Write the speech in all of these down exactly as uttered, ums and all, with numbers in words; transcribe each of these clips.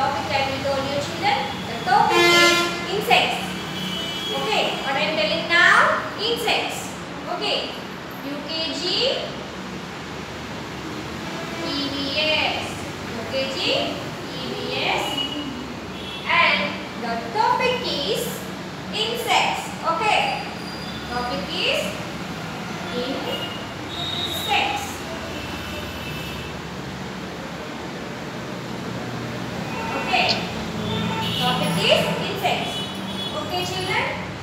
topic like we told you children. The topic is insects. Okay, what I am telling now? Insects. Okay, U K G, E V S, U K G, E V S, and the topic is insects. Okay, topic is insects. Okay, topic is insects. Okay, children.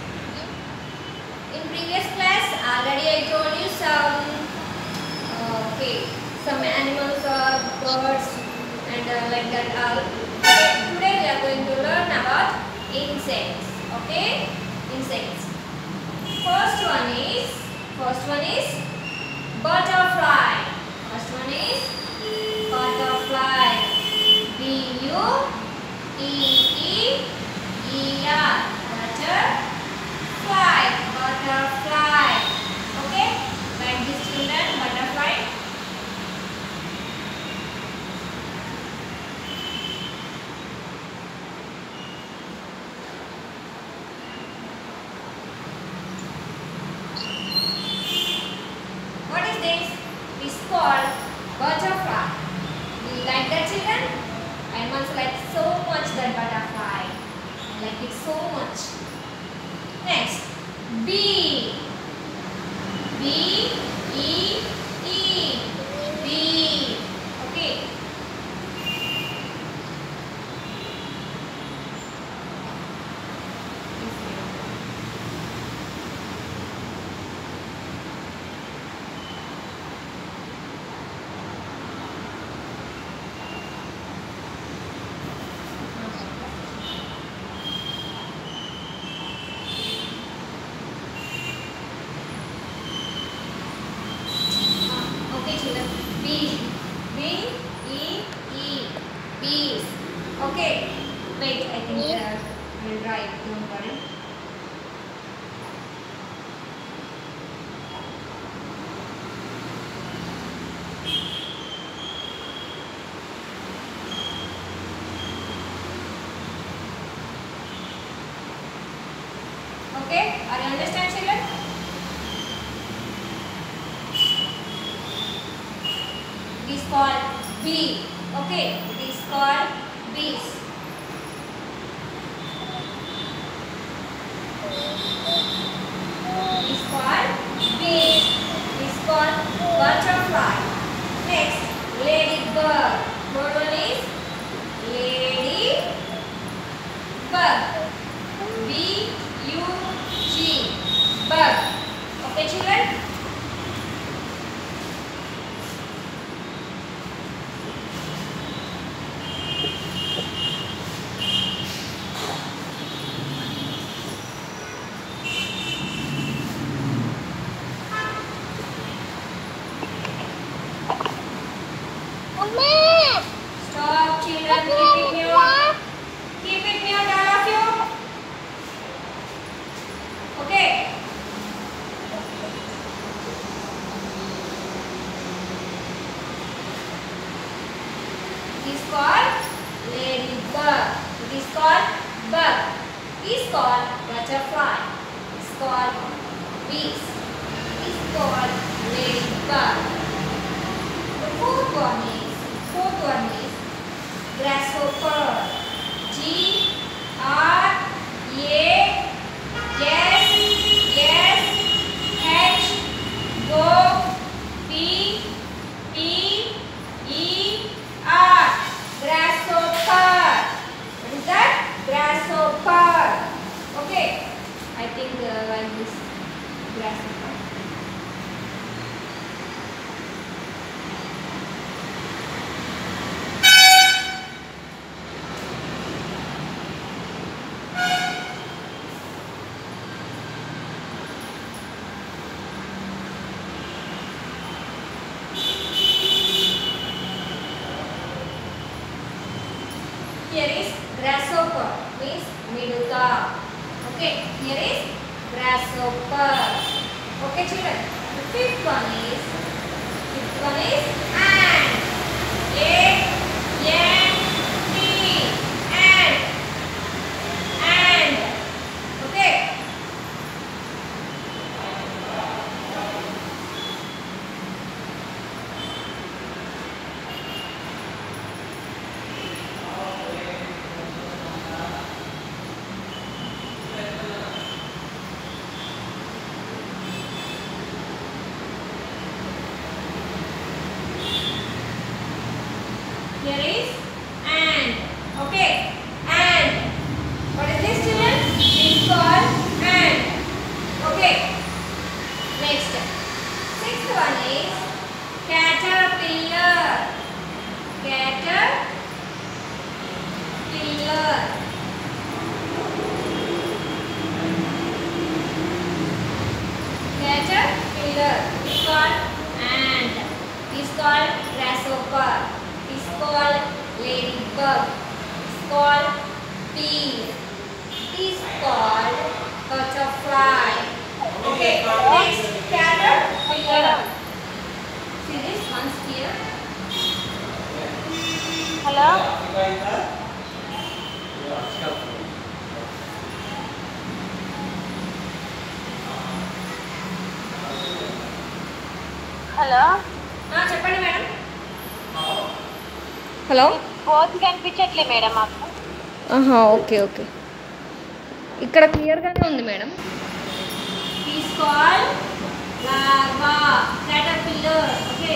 In previous class, already I told you some. Uh, okay, some animals or birds and uh, like that. All. Okay, today we are going to learn about insects. Okay, insects. First one is first one is butterfly. First one is butterfly. B U T E E R. Butterfly. Butterfly. Okay, like this children. Butterfly. What is this? It is called butterfly. Do you like that, children? I must like so much that butterfly. I like it so much. Next, bee. B E E. Bee. Okay. B, B, E, E, bees. Okay, wait, I think uh, I will write, don't worry. Okay, are you understand, children? It is called bee. Okay, it is called bees. It is called bees. It is called butterfly. Next, ladybug. Third one is ladybug. B U G. Bug. Okay, children? Stop, children. Keep it mute. Keep it mute, all of you. Okay. It is called ladybug. It is called bug. It is called butterfly. It is called bees. It is called ladybug. The fourth one is fourth one is grasshopper. G R A S S H O P P E R. Grasshopper. What is that? Grasshopper. Okay. I think uh, like this grasshopper. Here is grasshopper, means medusa. Okay, here is grasshopper. Okay, children. The fifth one is fifth one is ant. A N T. ladybug. It's called bee. It is called butterfly. Okay, next caterpillar. See this one's here. Hello? Hello చెప్పండి madam. Hello, fourth కనిపించట్లే madam మాకు. ఆహా, okay okay, ఇక్కడ క్లియర్గానే ఉంది madam. Is called larva caterpillar. Okay,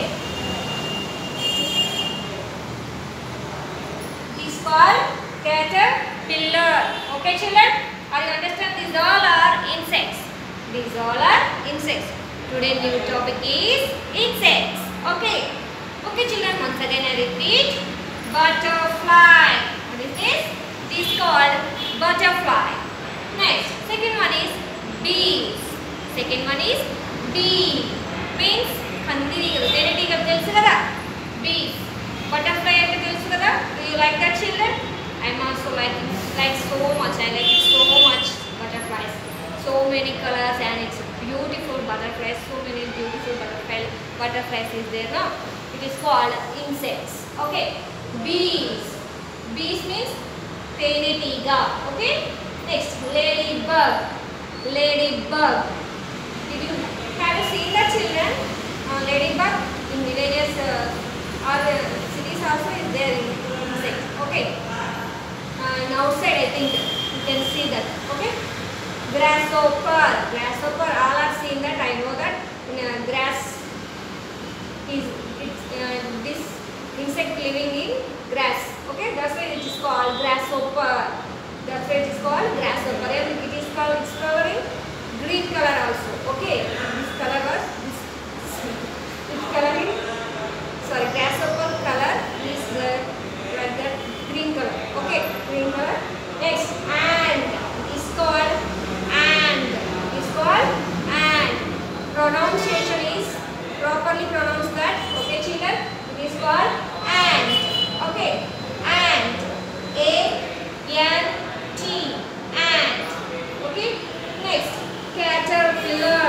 is called caterpillar. Okay children, are you understand? These all are insects. These all are insects. Today new topic is insects. Okay. Okay children, once again I repeat. Butterfly. What is this? This is called butterfly. Next, second one is bees. Second one is bee. Means కందిరీగలు, తేనెటీగలు తెలుసు కదా, bees. Butterfly అంటే తెలుసు కదా. Do you like that children? I am also like like so much. I like it so much. Butterflies. So many colors and it's beautiful butterflies. So many beautiful butterflies. Butterflies is there, no? It is called insects. Okay. Bees. Bees means tenetiga. Okay. Next, ladybug. Ladybug. Did you have you seen the children? Uh, ladybug in villages uh, or uh, cities also is there in insect. Okay. Uh, and outside I think you can see that. Okay. Grasshopper. Grasshopper. All are seen that. I know that uh, grass is it's uh, this insect living in grass. Okay, that's why it is called grasshopper. That's why it is called grasshopper. And it is called, it's coloring green color also. Okay, this color was this. It's coloring. Sorry, grasshopper color is uh, like that green color. Okay, green color. Next, ant is called ant. Is called ant. Pronunciation is properly pronounce that. Okay, children. It is called ant. Okay, ant. A N T. Ant. Okay. Next, caterpillar.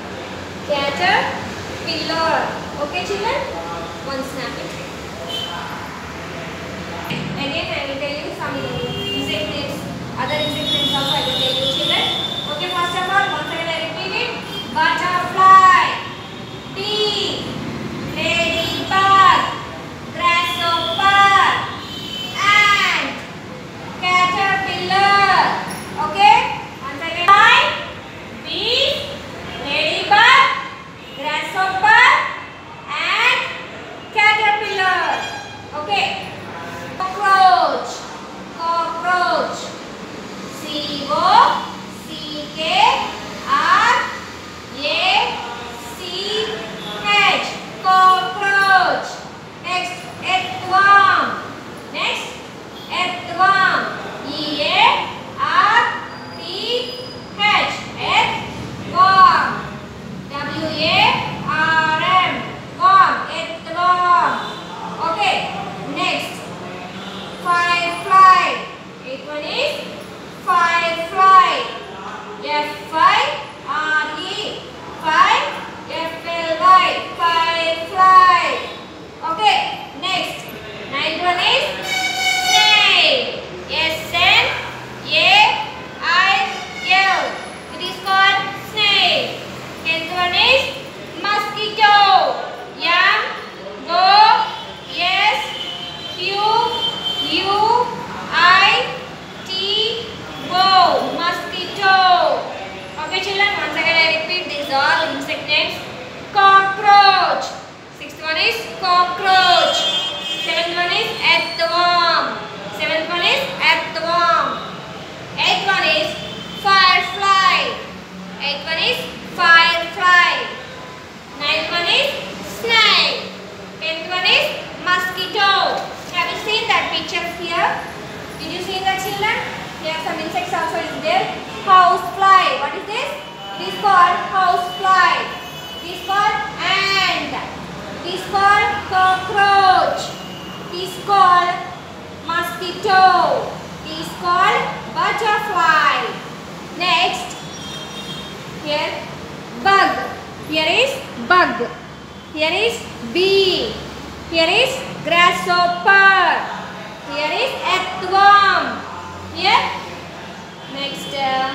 Caterpillar. Okay, children. One snap it. Again, I will tell you some insect names. Other insect names also I will tell you, children. Okay, first of all, once again I repeat it. Butterfly. Bee. Ladybug. Grasshopper. Ant. Caterpillar. Okay? Once again. Bee. Ladybug. Grasshopper. Ant. Caterpillar. Okay? Cockroach. Cockroach. C O C K R A C H. Cockroach. Next, earthworm. Next, earthworm. E A R T H. Earthworm. W A R M. Worm. Earthworm. Okay. Next, firefly. Eighth one is firefly. F I R E. Fire. F L Y. Firefly. Okay. Next, ninth one is snail. S N A I L. It is called snail. Tenth one is mosquito. M O S Q U I T O. Mosquito. Okay, children. Once again, I repeat these all insect names. Cockroach. Sixth one is cockroach. Seventh one is earthworm. Seventh one is earthworm. Eighth one is firefly. Eighth one is firefly. Ninth one is snail. Tenth one is mosquito. Have you seen that picture here? Did you see that, children? Here some insects also is there. Housefly. What is this? It is called housefly. It is called ant. It is called cockroach. It is called is called butterfly. Next, here bug. Here is bug. Here is bee. Here is grasshopper. Here is earthworm. Here, next uh,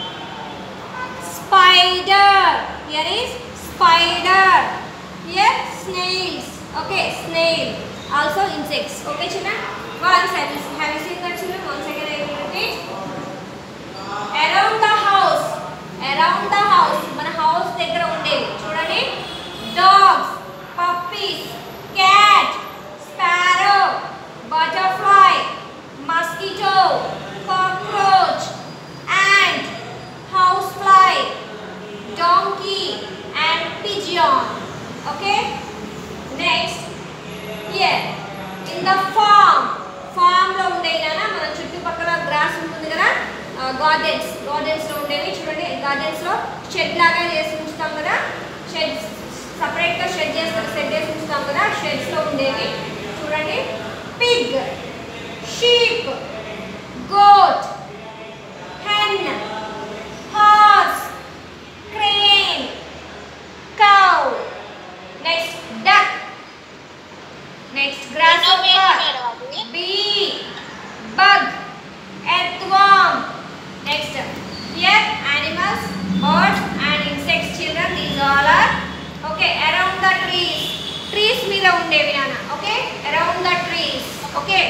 spider. Here is spider. Here snails. Okay, snail. Also insects. Okay, children. Once have you, have you seen that, children? Once again I will repeat. Around the house. Around the house. Mana house దగ్గర ఉండేవి చూడండి. Dogs, puppies, cat, sparrow, butterfly, mosquito, cockroach, ant, housefly, donkey and pigeon. Okay, next, here in the farm, farm లో ఉండేవి కదా మన చుట్టుపక్కల gross ఉంటుంది కదా, గార్డెన్స్ గార్డెన్స్ లో ఉండేవి చూడండి. గార్డెన్స్ లో షెడ్ లాగా చేసి ఉంచుతాం కదా, షెడ్స్ సపరేట్ గా షెడ్ చేస్తారు, షెడ్ చేసి ఉంచుతాం కదా, షెడ్స్ లో ఉండేవి చూడండి. Pig, sheep, goat, hen, horse, crane, cow. Next, duck. Next, grasshopper, bee, bug, earthworm. Next, here animals, birds and insects, children. These all are okay around the trees. Trees మీద ఉండేవి నాన్న. Okay, around the trees. Okay.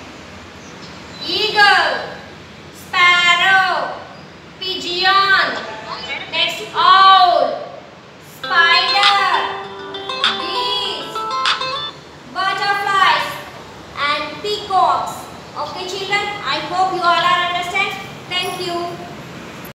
Eagle, sparrow, pigeon, next owl, spider, bees, butterflies and peacocks. Okay children, I hope you all are understand. Thank you.